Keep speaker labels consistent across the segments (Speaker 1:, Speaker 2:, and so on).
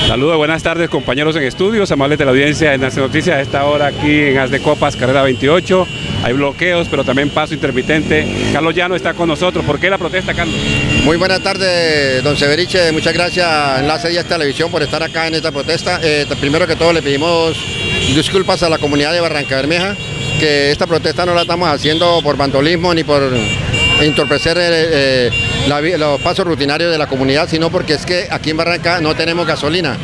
Speaker 1: Saludos, buenas tardes compañeros en estudios, amables de la audiencia de Nación Noticias. A esta hora aquí en As de Copas, carrera 28, hay bloqueos, pero también paso intermitente. Carlos Llano está con nosotros. ¿Por qué la protesta, Carlos?
Speaker 2: Muy buenas tardes, don Severiche. Muchas gracias, Enlace 10 Televisión, por estar acá en esta protesta. Primero que todo le pedimos disculpas a la comunidad de Barrancabermeja, que esta protesta no la estamos haciendo por vandalismo ni por entorpecer los pasos rutinarios de la comunidad, sino porque es que aquí en Barranca no tenemos gasolina.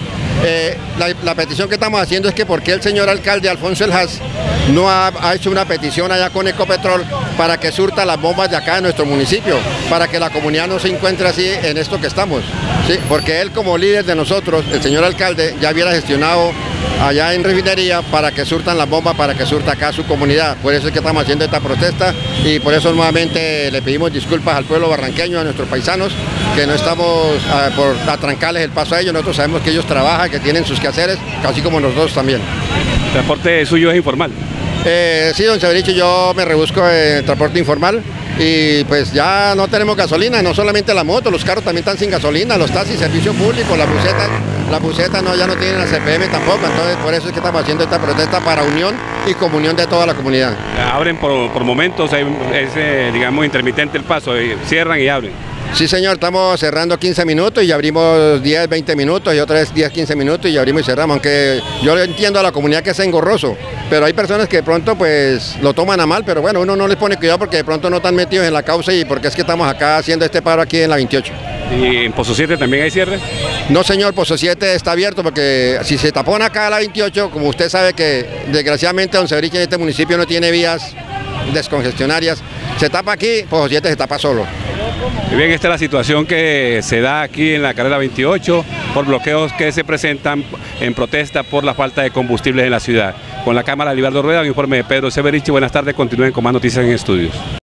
Speaker 2: La petición que estamos haciendo es que por qué el señor alcalde Alfonso El Haz no ha hecho una petición allá con Ecopetrol para que surta las bombas de acá de nuestro municipio, para que la comunidad no se encuentre así en esto que estamos, ¿sí? Porque él, como líder de nosotros, el señor alcalde, ya hubiera gestionado allá en refinería para que surtan las bombas, para que surta acá su comunidad. Por eso es que estamos haciendo esta protesta y por eso nuevamente le pedimos disculpas al pueblo barranqueño, a nuestros paisanos, que no estamos por atrancarles el paso a ellos. Nosotros sabemos que ellos trabajan, que tienen sus quehaceres, así como nosotros también.
Speaker 1: ¿El transporte suyo es informal?
Speaker 2: Sí, don Severiche, yo me rebusco en transporte informal y pues ya no tenemos gasolina, no solamente la moto, los carros también están sin gasolina, los taxis, servicio público, las busetas no, ya no tienen la CPM tampoco. Entonces por eso es que estamos haciendo esta protesta para unión y comunión de toda la comunidad.
Speaker 1: Abren por momentos, es digamos intermitente el paso, cierran y abren.
Speaker 2: Sí, señor, estamos cerrando 15 minutos y abrimos 10, 20 minutos y otra vez 10, 15 minutos y abrimos y cerramos, aunque yo entiendo a la comunidad que es engorroso, pero hay personas que de pronto pues lo toman a mal, pero bueno, uno no les pone cuidado porque de pronto no están metidos en la causa y porque es que estamos acá haciendo este paro aquí en la 28.
Speaker 1: ¿Y en Pozo 7 también hay cierre?
Speaker 2: No, señor, Pozo 7 está abierto porque si se tapona acá a la 28, como usted sabe que desgraciadamente don Severiche en este municipio no tiene vías descongestionarias, se tapa aquí, Pozo 7 se tapa solo.
Speaker 1: Muy bien, esta es la situación que se da aquí en la carrera 28 por bloqueos que se presentan en protesta por la falta de combustibles en la ciudad. Con la cámara Libardo Rueda, un informe de Pedro Severiche. Buenas tardes, continúen con más noticias en estudios.